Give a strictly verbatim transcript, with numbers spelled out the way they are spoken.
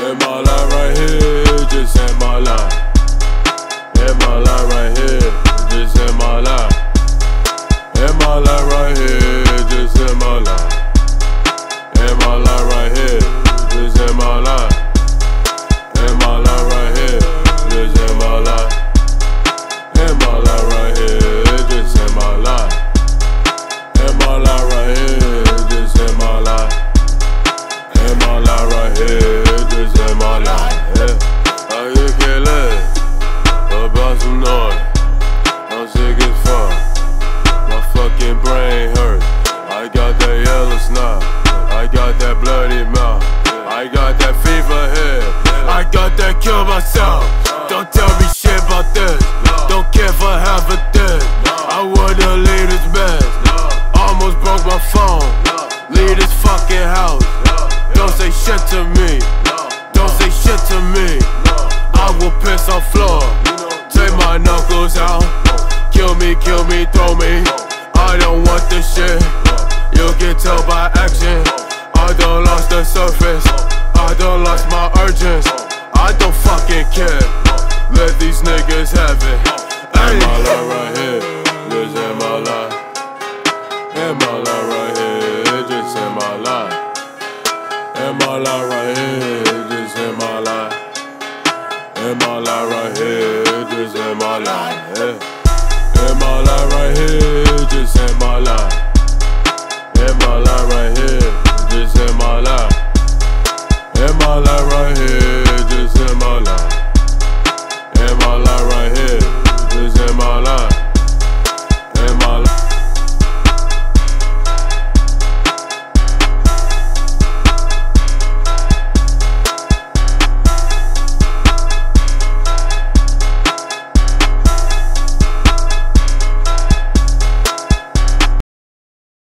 In my life right here, just in my life. In my life right here, just in my life. In my life right here, just in my life. In my life right here, just in my life. In my life right here, just in my life. In my life right here, just in my life. In my life right here, just in my life. In my life right here, just in my life. Yeah. I just can't live about some noise. I'm sick as fuck. My fucking brain hurts. I got that yellow snot. I got that bloody mouth. I got that fever head. I got that kill myself. Don't tell me shit about this. Don't care for half of this. I would've leave this mess. Almost broke my phone. Leave this fucking house. Don't say shit to me. Don't say shit to me. I will piss on floor. Take my knuckles out. Kill me, kill me, throw me. I don't want this shit. You can tell by action. I done lost the surface. I done lost my urges. I don't fucking care. Let these niggas have it. In my life right here, just in my life. In my life right here, just in my life. In my life right here, just in my life. In my life right here, just in my life. Yeah. In my life right here, just in my life. In my life right here, just in my life. In my life right here.